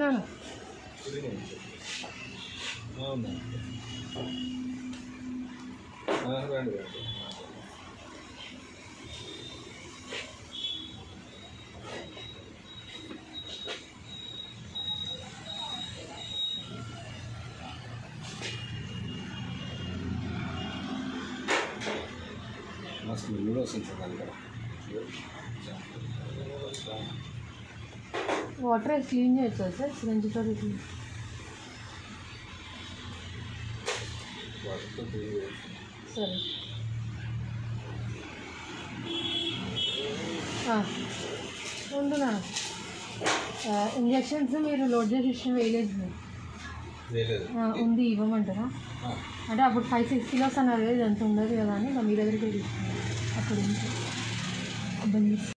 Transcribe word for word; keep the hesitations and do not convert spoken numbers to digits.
నాన్న అవునా రండి రండి మస్తు కూడా వస్తుంది సార్ వాటర్ క్లీన్ చేయొచ్చా సార్ సిరంజితో సరే ఉంటున్నా ఇంజెక్షన్స్ మీరు లోడ్ చేసి ఇష్టం వేయలేదు ఉంది ఇవ్వమంటారా అంటే అప్పుడు ఫైవ్ సిక్స్ కిలోస్ అన్నారు కదా ఇదంతా ఉండదు కదా అని మీ దగ్గరికి తీసుకున్నాను అక్కడ